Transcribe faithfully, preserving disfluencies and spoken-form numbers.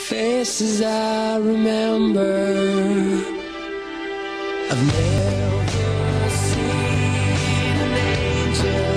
faces I remember. I've never seen an angel